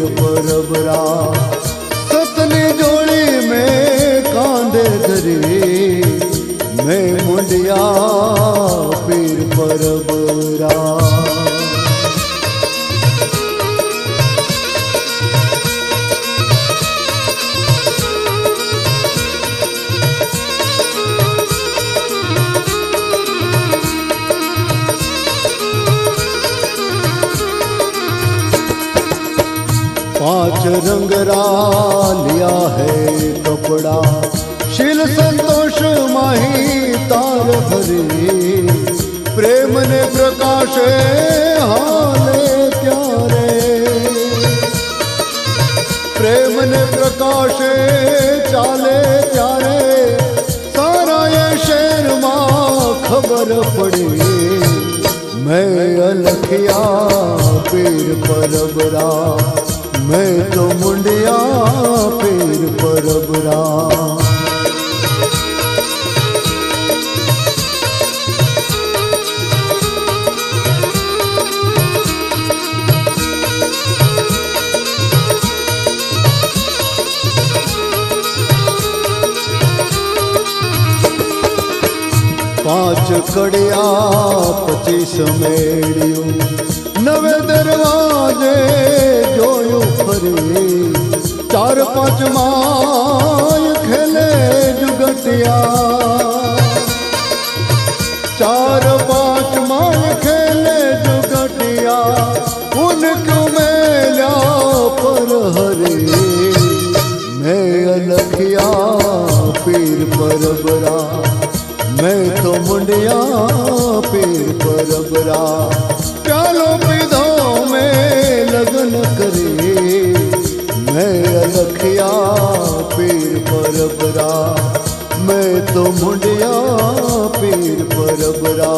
पीर परबरा। सतनी जोड़ी में कांधे धरी मैं मुंडिया पीर परबरा। पांच रंगरा लिया है कपड़ा, शील संतोष माही तार भरी। प्रेम ने प्रकाशे हाले प्यारे, प्रेम ने प्रकाशे चाले प्यारे। सारा ये शहर मां खबर पड़ी मैं अलखिया पीर परबरा। मैं तो मुंडिया पीर परबरा। पांच कड़िया 25 मेड़ियों, नवे दरवाजे जोयो फरे। 4-5 माय खेले जुगटिया, 4-5 माय खेले जुगटिया। उनको मेल्या पर हरे मैं अलखिया पीर परबरा। मैं तो मुंडिया पीर परबरा। प्यालो पीधो में लगन करे मैं अलखिया पीर परबरा। मैं तो मुंडिया पीर परबरा।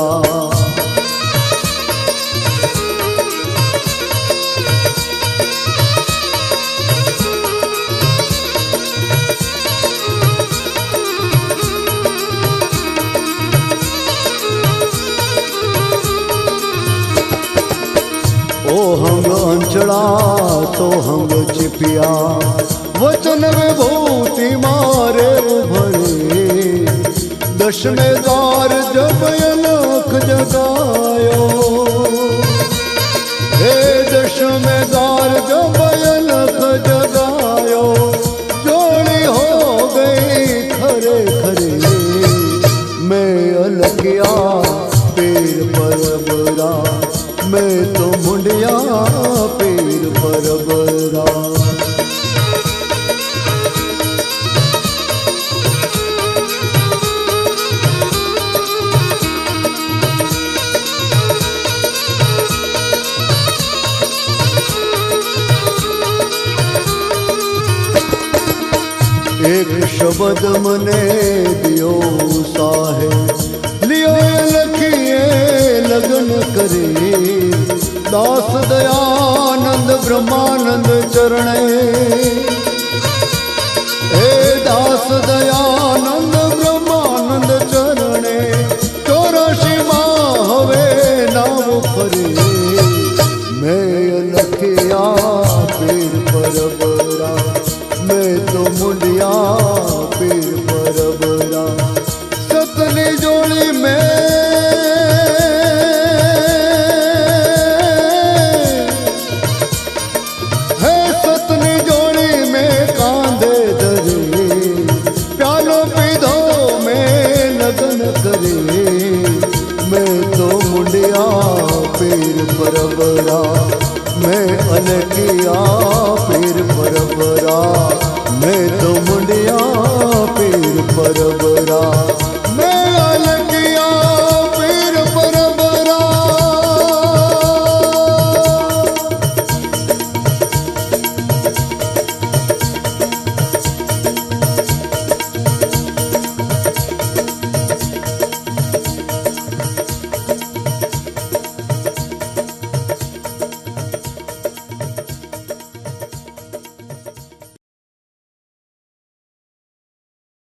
ओ हंग अंचड़ा तो हंग चिपिया, वचन विभूति मारे उभरे। दशमेदार जब अलख जगायो, हे दशमेदार जब अलख जगायो। जोड़ी हो गई खरे खरे मैं अलखिया पीर परबरा। मैं तो मुंडिया पीर परबरा। एक शब्द मने दियो साहे, लियो लखिए लगन करे। दास दयानंद ब्रह्मानंद चरणे, हे दास दयानंद ब्रह्मानंद चरणे। 84 माह हवे नाम फरे मैं अलखिया पीर परबरा। मैं तो मुंडिया पीर परबरा। सतनी जोड़ी में है, सतनी जोड़ी में कांधे धरे। प्यालो पीधो में लगन करे मैं तो मुंडिया पीर परबरा। मैं अलखिया पीर परबरा। मैं तो